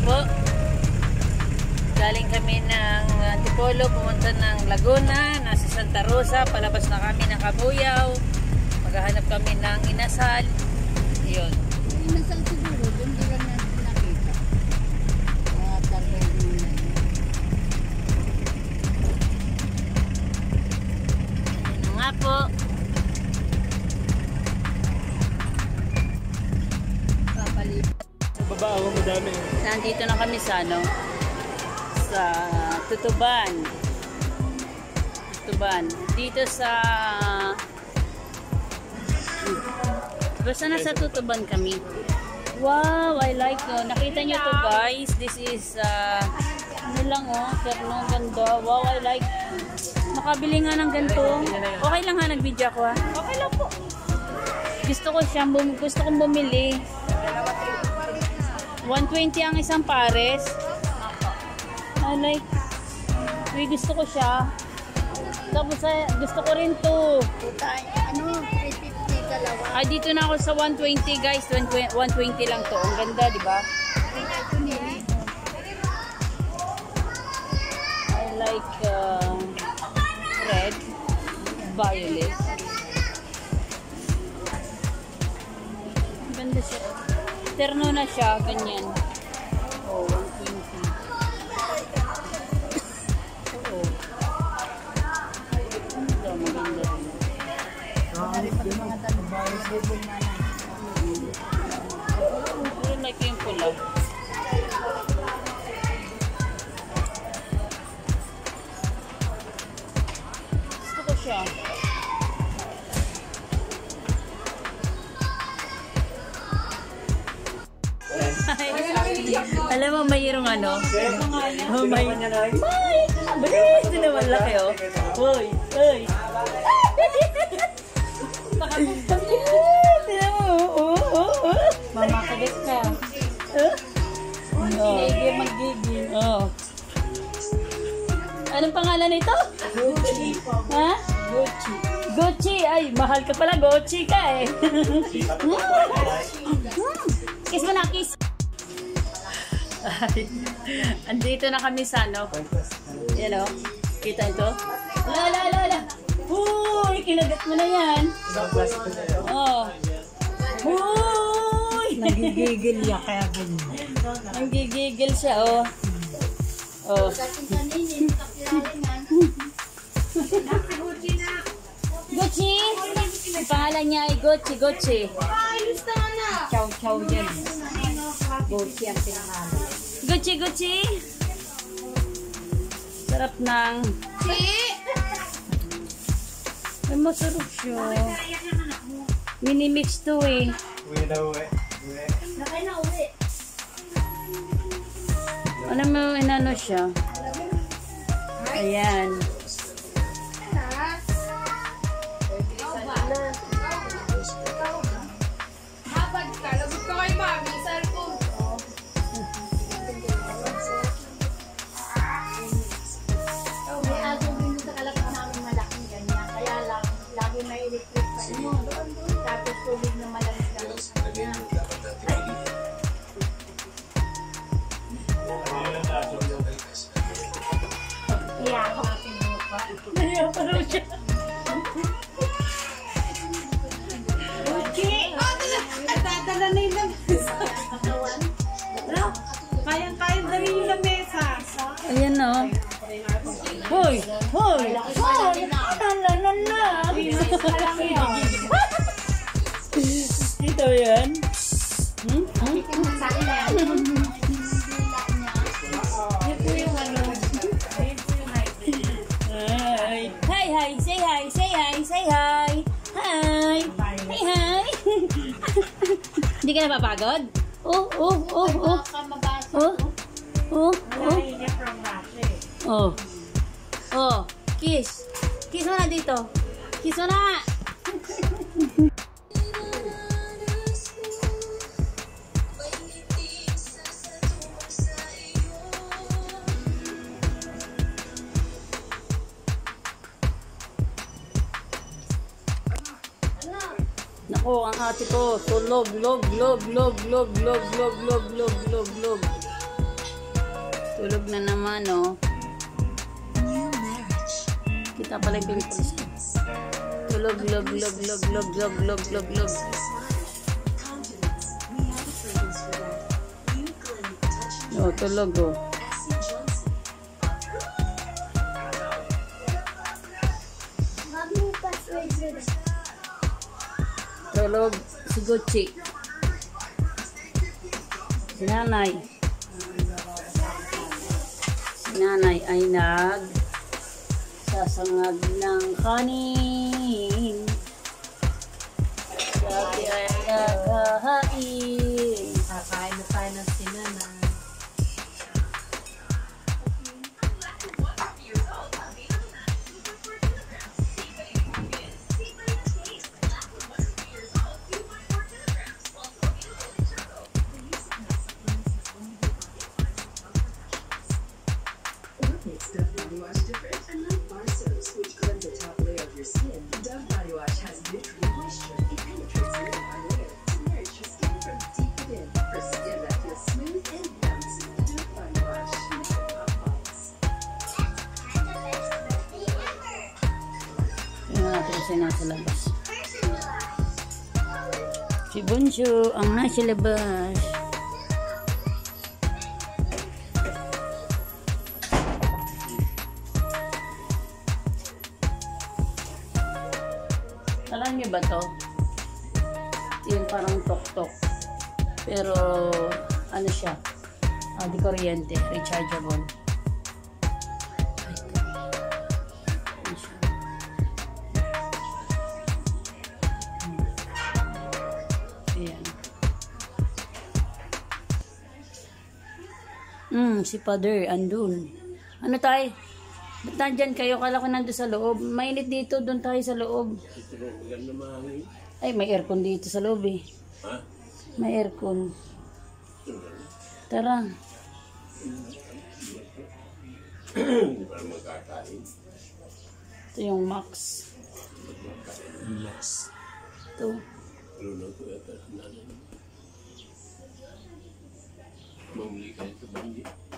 po. Galing kami ng Antipolo, pumunta ng Laguna, nasa Santa Rosa, palabas na kami ng Kabuyaw. Maghahanap kami ng inasal. Yun. Inasal siguro, doon di lang natin nakita. Mga target nila. Ano nga po. Sa baba ako madami. Nandito na kami sa ano? Sa Tutuban. Tutuban. Dito sa basta nasa Tutuban kami. Wow, I like it. Nakita nyo to guys. This is ano lang oh, terno ganda. Wow, I like. Nakabili nga ng ganito. Okay lang ha, nag-video ako ha. Okay lang po. Gusto ko siya, gusto kong bumili. 120 ang isang pares. I like. May gusto ko siya. Tapos gusto ko rin to. Ano, 350 dalawa. Ay, dito na ako sa 120 guys. 120 lang to. Ang ganda, di ba? I like red, violet. Ang ganda siya. Terno na siya, ganyan. Oh, 120. Oo. Ito, maganda rin. Pero like yung pula. Gusto ko siya. Alam mo, mayroong ano? Oh, may... Ba't ito naman laki, oh? Hoy! Hoy! Tignan mo, oh. Mamakabit ka. Gigi, mag-gigi. Oh. Anong pangalan nito? Gucci. Ha? Gucci. Gucci. Ay, mahal ka pala. Gucci ka eh. Kiss mo na, kiss. Ay, andito na kami sa ano. Yan o. Kita ito? Ala. Uy, kinagat mo na yan. Oh. Uy. Nagigigil ya kaya ganyan. Nanggigigil siya, oh. Oh. Gucci. Ang pangalan niya ay Gucci. Chow yan. Gucci ang pinangalan. Gucci. Sarap ng... Ay, masarap siya. Mini-mix to eh. Uwi na uwi. Ano mo, inano siya? Ayan. Habad ka, lagot ka kay mami, cellphone ko. May agong din sa kalapit namin malaking ganyan. Kaya lang, lagi may electric pa rin. Tapos tubig na malamig lang sa kanya. Kaya ako ating lupa. Naiyak pa rin siya. Nagdadala na yung lamesa. Kayang-kayang dali yung lamesa. Ayan o. Hoy! Ito yan. Sa ilan. Hi! Say hi! Hi! Hindi ka napapagod? Oh. Kiss mo na dito. Kiss mo na. Nako, ang ate ko, tulog. Tulog na naman, oh. Kita pala yung pimples ko. Tulog, log, log, log, log, log, log, log, log. Oh, tulog, oh. Tulog si Gucci. Si nanay. Si nanay ay sasangag ng kanin. Sabi ay naghahain. Kakain na tayo ng sinanay. Dove body wash different. Unlike bar soaps, which cleanse the top layer of your skin, Dove body wash has nutrient moisture. It penetrates layer by layer to nourish your skin from deep within. For skin that feels smooth and bouncy, Dove body wash. Tingnan natin kasi nasa labas. Si Bunso ang nasa labas. Alam niyo ba to? Yung parang tok-tok. Pero, ano siya? Di kuryente. Rechargeable. Ano siya? Ayan. Si Father, andun. Ano tayo? Ba't nandyan kayo? Kala ko nandun sa loob. Mainit dito, doon tayo sa loob. Ay, may aircon dito sa loob eh. Ha? May aircon. Tara. Hindi pa naman kakain. Ito yung Max. Max. Ito. Luluto ito. Mamuli ka ito, Banji.